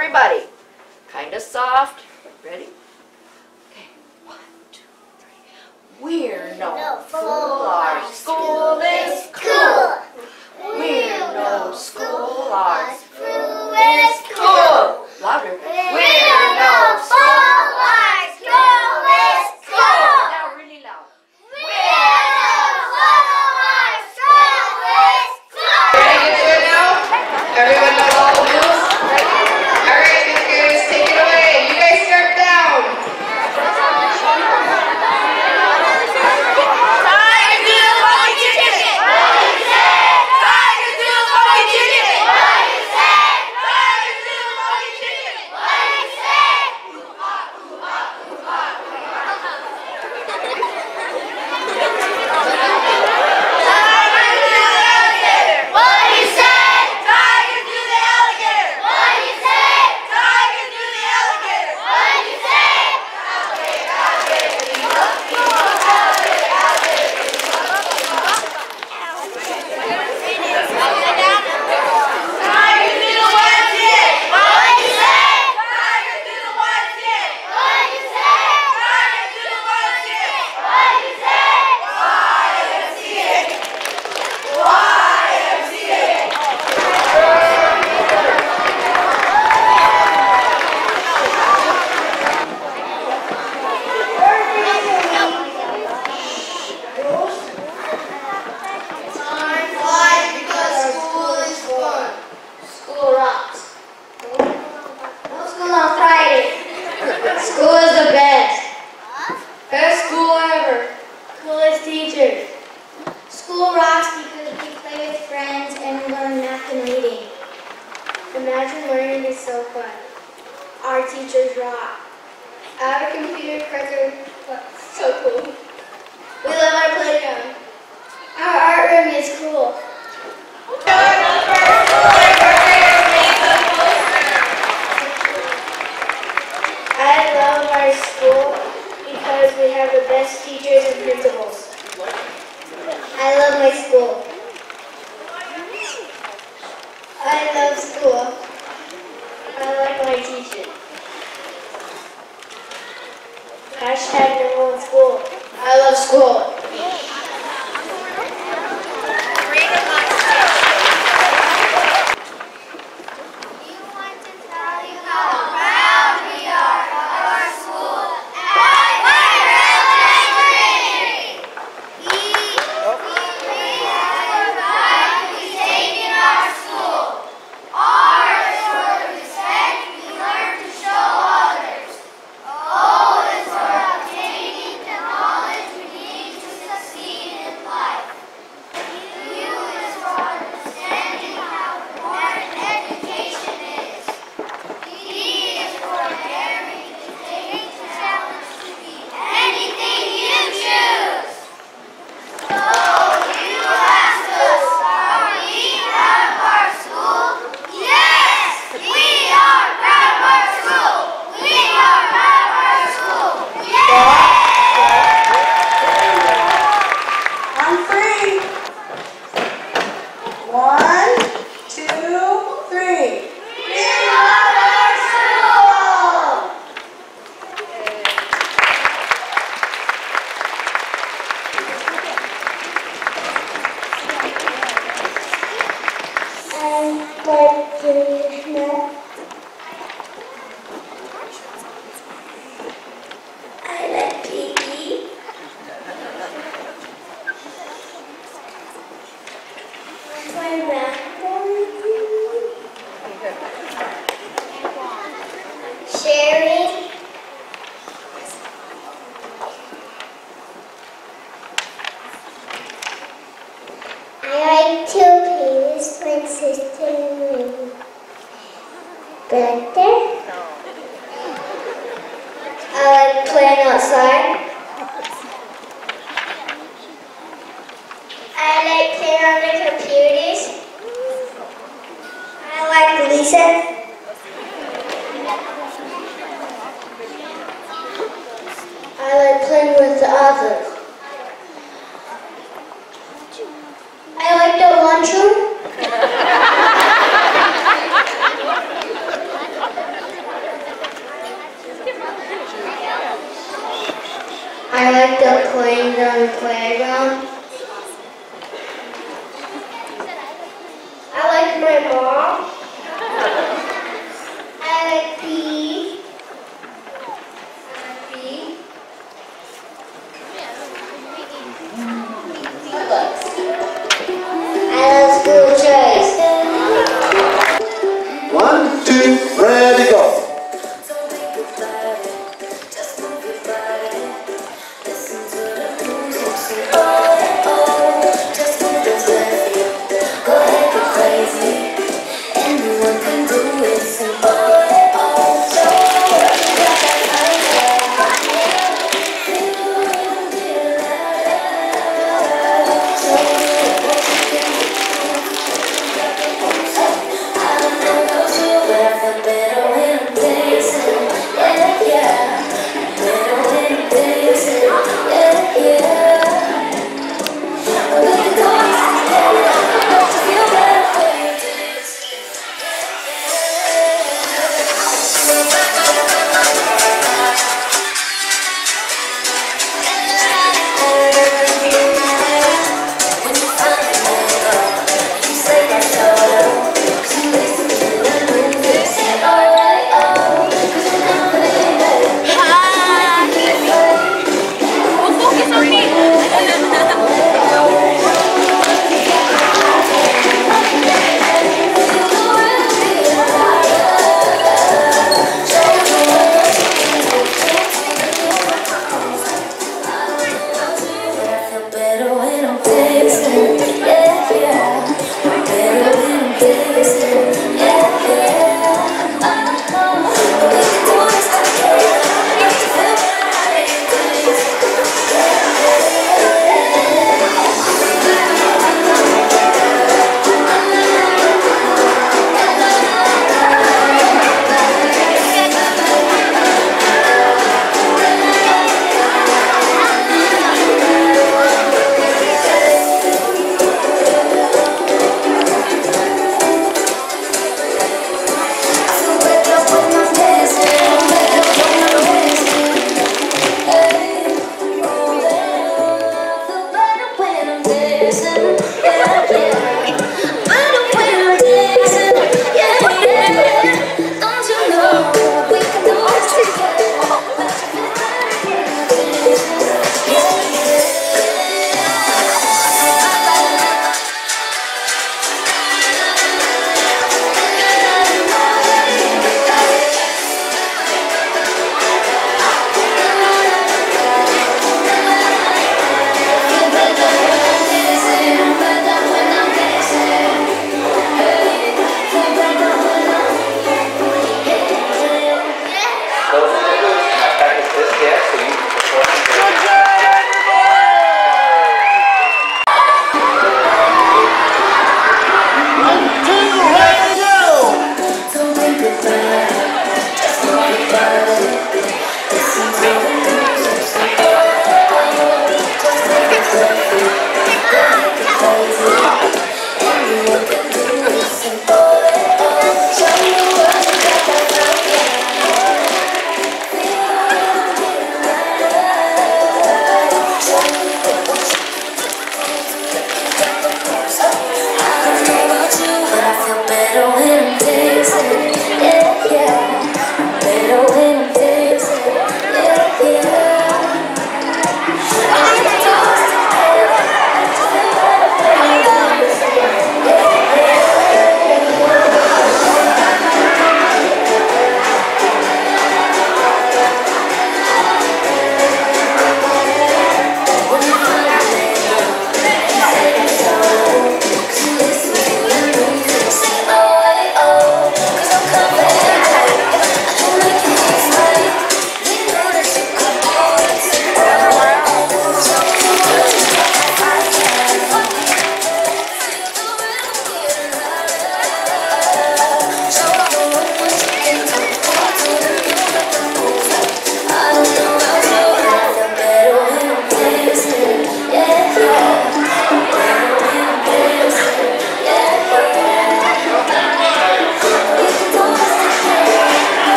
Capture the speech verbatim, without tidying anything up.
everybody. Kind of soft. Ready? Okay. One, two, three. We're no fool. Our school is cool. We're no school. Our school is cool. Louder. We're no school. Our school is cool. Now really loud. We're no school. Our school is cool. Ready to do it now? Everyone knows all the rules? Alright, Miss Goose, take it away. You guys start down. Time to do the funky chicken. What do you say? Time to do the funky chicken. What do you say? Time to do the funky chicken. What do you say? Ooh ah, ooh ah, ooh ah, ooh ah. Time to do the alligator. What do you say? Time to do the alligator. What do you say? Time to do the alligator. What do you say? Alligator, alligator, you look cool. Alligator, alligator, you look cool. Time to do the Y M C A. What do you say? Time to do the Y M C A. What do you say? Time to do the Y M C A. What do you say? Y M C A. Y M C A. Time flies because school is fun. School rocks. No school on Friday. School is the best. Best school ever. Coolest teachers. School rocks because we play with friends and learn math and reading. Imagine learning is so fun. Our teachers rock. Our computer cards are so cool. We love our playground. Our art room is cool. I love our school because we have the best teachers and principals. I love my school. I love school. I like my teachers. Hashtag number one school. I love school. We want to tell you how proud we are of our school at White Elementary. We, we have proudly taken our school. Ours for respect we learn to show others. O is for obtaining the knowledge we need to succeed in life. U is for understanding how important education is. D is for daring to take the challenge to be anything you choose. So you ask us, are we proud of our school? Yes, we are proud of our school. We are proud of our school. Yes. On three. One, two, three. We love our school. And like to know. I like P E. My math board. Sharing. I like to play with my sister and brother. I like playing outside. I like playing on the computers. I like Lisa. I like playing with the others. I like the lunchroom. like the planes on the playground.